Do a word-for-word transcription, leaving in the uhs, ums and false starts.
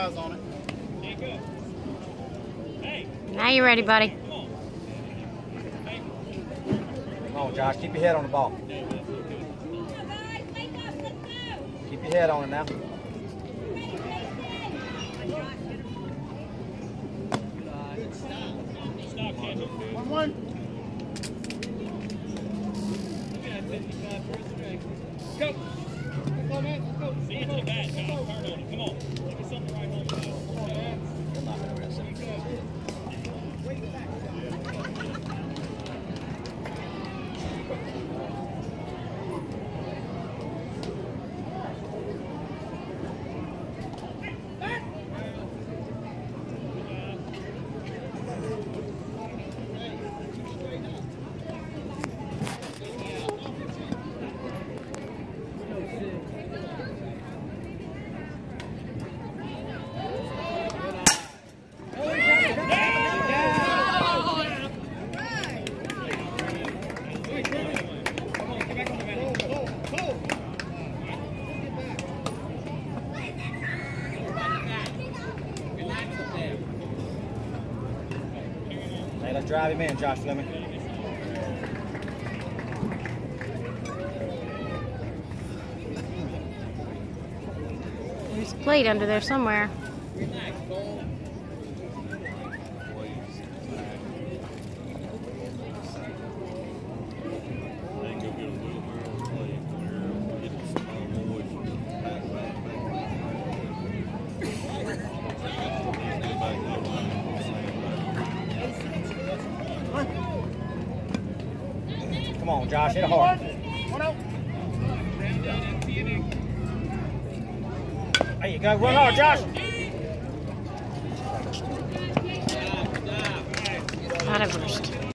eyes on it. Now you're ready, buddy. Come on, Josh. Keep your head on the ball. Keep your head on it now. One, one. Go. Come on, man. Let's go. See it to the bat. Come on. Come on. Give me something right home. Come on, man. Hey, let's drive him in, Josh Fleming. There's a plate under there somewhere. Come on, Josh, hit it hard. There you go, run hard, Josh. Not a burst.